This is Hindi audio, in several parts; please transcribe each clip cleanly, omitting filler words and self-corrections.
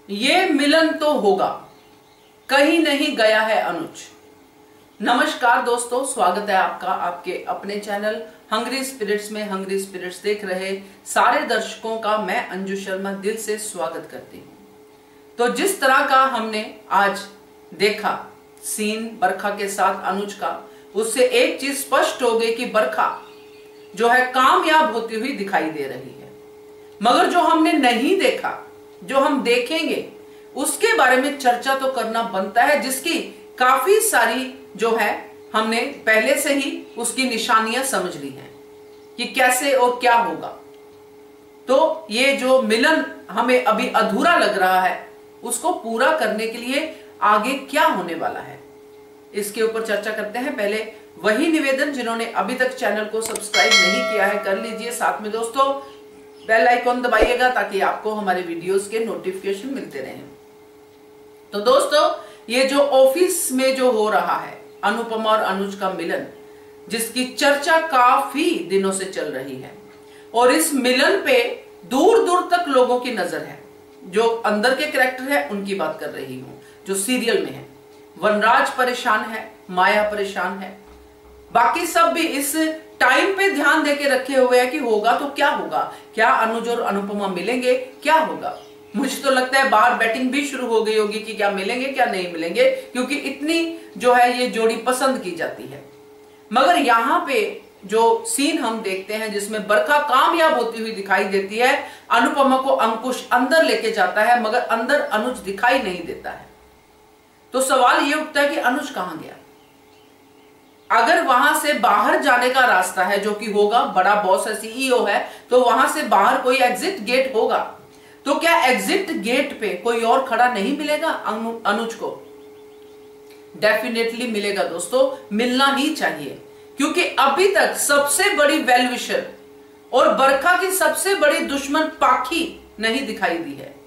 ये मिलन तो होगा, कहीं नहीं गया है अनुज। नमस्कार दोस्तों, स्वागत है आपका आपके अपने चैनल हंग्री स्पिरिट्स में। हंग्री स्पिरिट्स देख रहे सारे दर्शकों का मैं अंजू शर्मा दिल से स्वागत करती हूँ। तो जिस तरह का हमने आज देखा सीन बरखा के साथ अनुज का, उससे एक चीज स्पष्ट हो गई कि बरखा जो है कामयाब होती हुई दिखाई दे रही है। मगर जो हमने नहीं देखा, जो हम देखेंगे, उसके बारे में चर्चा तो करना बनता है, जिसकी काफी सारी जो है हमने पहले से ही उसकी निशानियां समझ ली हैं कि कैसे और क्या होगा। तो ये जो मिलन हमें अभी अधूरा लग रहा है, उसको पूरा करने के लिए आगे क्या होने वाला है, इसके ऊपर चर्चा करते हैं। पहले वही निवेदन, जिन्होंने अभी तक चैनल को सब्सक्राइब नहीं किया है कर लीजिए। साथ में दोस्तों बेल आइकॉन दबाइएगा ताकि आपको हमारे वीडियोस के नोटिफिकेशन मिलते रहें। तो दोस्तों, ये जो ऑफिस में जो हो रहा है अनुपमा और अनुज का मिलन, जिसकी चर्चा काफी दिनों से चल रही है, और इस मिलन पे दूर दूर तक लोगों की नजर है। जो अंदर के कैरेक्टर है उनकी बात कर रही हूं, जो सीरियल में है। वनराज परेशान है, माया परेशान है, बाकी सब भी इस टाइम पे ध्यान देके रखे हुए हैं कि होगा तो क्या होगा, क्या अनुज और अनुपमा मिलेंगे, क्या होगा। मुझे तो लगता है बाहर बैटिंग भी शुरू हो गई होगी कि क्या मिलेंगे क्या नहीं मिलेंगे, क्योंकि इतनी जो है ये जोड़ी पसंद की जाती है। मगर यहां पे जो सीन हम देखते हैं जिसमें बरखा कामयाब होती हुई दिखाई देती है, अनुपमा को अंकुश अंदर लेके जाता है, मगर अंदर अनुज दिखाई नहीं देता है। तो सवाल ये उठता है कि अनुज कहां गया। अगर वहां से बाहर जाने का रास्ता है, जो कि होगा, बड़ा बॉस है, सीईओ है, तो वहां से बाहर कोई एग्जिट गेट होगा। तो क्या एग्जिट गेट पे कोई और खड़ा नहीं मिलेगा अनुज को? डेफिनेटली मिलेगा दोस्तों, मिलना ही चाहिए, क्योंकि अभी तक सबसे बड़ी वेल विशर और बरखा की सबसे बड़ी दुश्मन पाखी नहीं दिखाई दी है।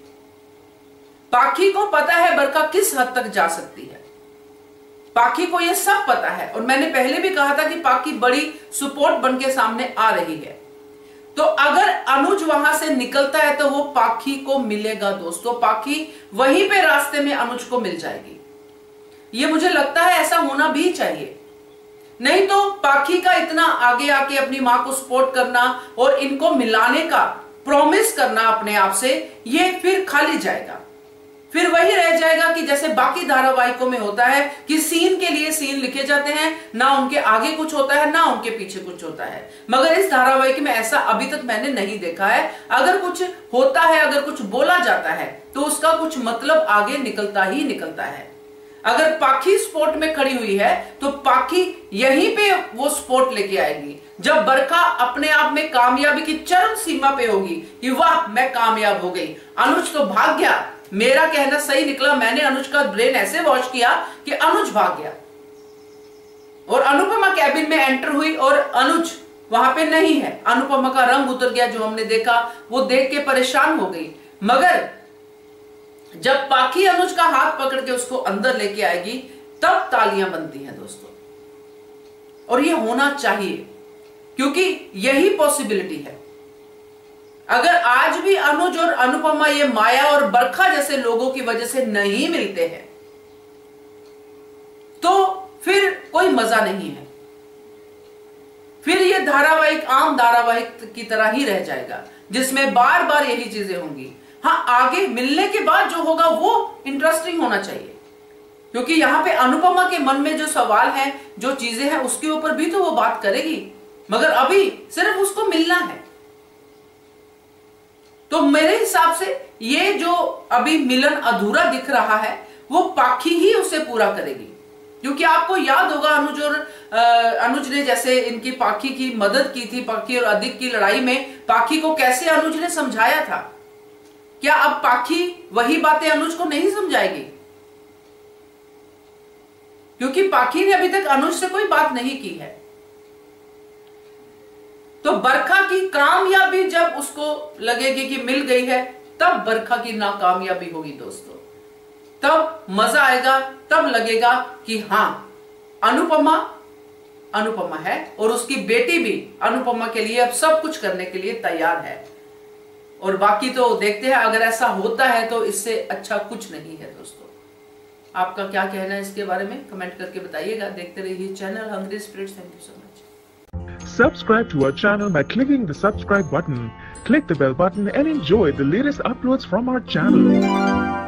पाखी को पता है बरखा किस हद तक जा सकती है, पाखी को यह सब पता है। और मैंने पहले भी कहा था कि पाखी बड़ी सपोर्ट बन के सामने आ रही है। तो अगर अनुज वहां से निकलता है तो वो पाखी को मिलेगा दोस्तों, पाखी वहीं पे रास्ते में अनुज को मिल जाएगी। ये मुझे लगता है ऐसा होना भी चाहिए, नहीं तो पाखी का इतना आगे आके अपनी मां को सपोर्ट करना और इनको मिलाने का प्रॉमिस करना अपने आप से, ये फिर खाली जाएगा। फिर वही रह जाएगा कि जैसे बाकी धारावाहिकों में होता है कि सीन के लिए सीन लिखे जाते हैं, ना उनके आगे कुछ होता है ना उनके पीछे कुछ होता है। मगर इस धारावाहिक में ऐसा अभी तक मैंने नहीं देखा है। अगर कुछ होता है, अगर कुछ बोला जाता है, तो उसका कुछ मतलब आगे निकलता ही निकलता है। अगर पाखी स्पोर्ट में खड़ी हुई है तो पाखी यहीं पे वो स्पोर्ट लेके आएगी। जब बरखा अपने आप में कामयाबी की चरम सीमा पे होगी कि वाह मैं कामयाब हो गई, अनुज तो भाग गया, मेरा कहना सही निकला, मैंने अनुज का ब्रेन ऐसे वॉश किया कि अनुज भाग गया। और अनुपमा कैबिन में एंटर हुई और अनुज वहां पे नहीं है। अनुपमा का रंग उतर गया, जो हमने देखा वो देख के परेशान हो गई। मगर जब पाखी अनुज का हाथ पकड़ के उसको अंदर लेके आएगी, तब तालियां बनती हैं दोस्तों। और ये होना चाहिए, क्योंकि यही पॉसिबिलिटी है। अगर आज भी अनुज और अनुपमा ये माया और बरखा जैसे लोगों की वजह से नहीं मिलते हैं, तो फिर कोई मजा नहीं है। फिर ये धारावाहिक आम धारावाहिक की तरह ही रह जाएगा, जिसमें बार बार यही चीजें होंगी। हाँ, आगे मिलने के बाद जो होगा वो इंटरेस्टिंग होना चाहिए, क्योंकि यहां पे अनुपमा के मन में जो सवाल है, जो चीजें हैं, उसके ऊपर भी तो वो बात करेगी। मगर अभी सिर्फ उसको मिलना है। तो मेरे हिसाब से ये जो अभी मिलन अधूरा दिख रहा है, वो पाखी ही उसे पूरा करेगी। क्योंकि आपको याद होगा अनुज ने जैसे इनकी पाखी की मदद की थी, पाखी और अधिक की लड़ाई में पाखी को कैसे अनुज ने समझाया था। क्या अब पाखी वही बातें अनुज को नहीं समझाएगी? क्योंकि पाखी ने अभी तक अनुज से कोई बात नहीं की है। तो बरखा की कामयाबी जब उसको लगेगी कि मिल गई है, तब बरखा की नाकामयाबी होगी दोस्तों। तब मजा आएगा, तब लगेगा कि हां अनुपमा अनुपमा है और उसकी बेटी भी अनुपमा के लिए अब सब कुछ करने के लिए तैयार है। और बाकी तो देखते हैं, अगर ऐसा होता है तो इससे अच्छा कुछ नहीं है दोस्तों। आपका क्या कहना है इसके बारे में कमेंट करके बताइएगा। देखते रहिए channel hungry spirits. Thank you so much. Subscribe to our channel by clicking the subscribe button. Click the bell button and enjoy the latest uploads from our channel.